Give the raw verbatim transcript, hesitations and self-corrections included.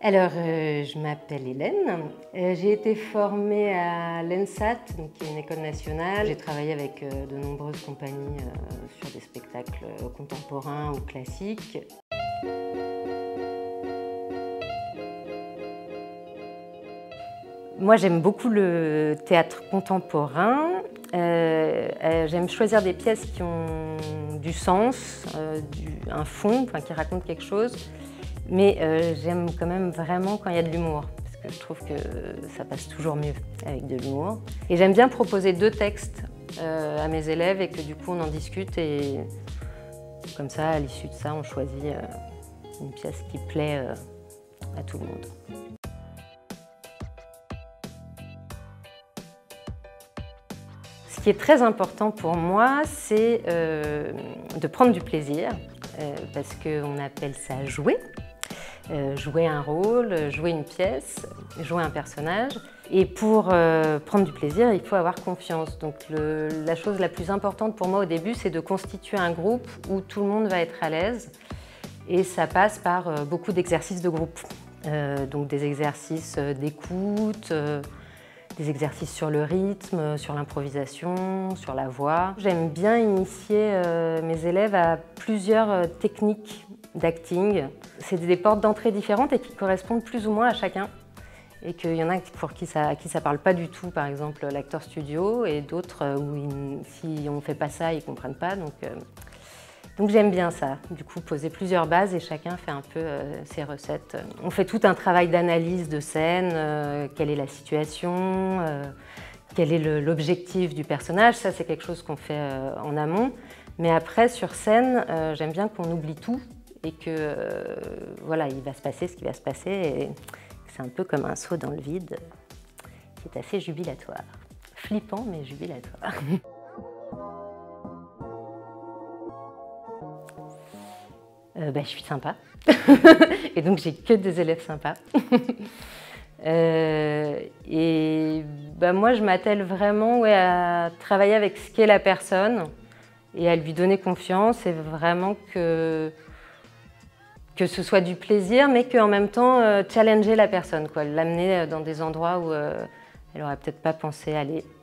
Alors, euh, je m'appelle Hélène. Euh, j'ai été formée à l'ENSAT, donc, qui est une école nationale. J'ai travaillé avec euh, de nombreuses compagnies euh, sur des spectacles euh, contemporains ou classiques. Moi, j'aime beaucoup le théâtre contemporain. Euh, euh, j'aime choisir des pièces qui ont du sens, euh, du, un fond, enfin, qui racontent quelque chose. Mais euh, j'aime quand même vraiment quand il y a de l'humour, parce que je trouve que ça passe toujours mieux avec de l'humour. Et j'aime bien proposer deux textes euh, à mes élèves et que du coup on en discute et comme ça, à l'issue de ça, on choisit euh, une pièce qui plaît euh, à tout le monde. Ce qui est très important pour moi, c'est euh, de prendre du plaisir, euh, parce qu'on appelle ça jouer. Euh, jouer un rôle, jouer une pièce, jouer un personnage. Et pour euh, prendre du plaisir, il faut avoir confiance. Donc le, la chose la plus importante pour moi au début, c'est de constituer un groupe où tout le monde va être à l'aise. Et ça passe par euh, beaucoup d'exercices de groupe. Euh, donc des exercices d'écoute, euh, des exercices sur le rythme, sur l'improvisation, sur la voix. J'aime bien initier euh, mes élèves à plusieurs euh, techniques d'acting. C'est des portes d'entrée différentes et qui correspondent plus ou moins à chacun. Et qu'il y en a pour qui ça, à qui ça parle pas du tout, par exemple l'acteur studio, et d'autres où ils, si on fait pas ça, ils comprennent pas. Donc, euh, donc j'aime bien ça. Du coup, poser plusieurs bases et chacun fait un peu euh, ses recettes. On fait tout un travail d'analyse de scène, euh, quelle est la situation, euh, quel est l'objectif du personnage. Ça, c'est quelque chose qu'on fait euh, en amont. Mais après, sur scène, euh, j'aime bien qu'on oublie tout et que euh, voilà, il va se passer ce qui va se passer. Et c'est un peu comme un saut dans le vide qui est assez jubilatoire. Flippant, mais jubilatoire. euh, bah, je suis sympa. Et donc, j'ai que des élèves sympas. euh, et bah, moi, je m'attelle vraiment ouais, à travailler avec ce qu'est la personne et à lui donner confiance et vraiment que que ce soit du plaisir, mais qu'en même temps, euh, challenger la personne, l'amener dans des endroits où euh, elle n'aurait peut-être pas pensé aller.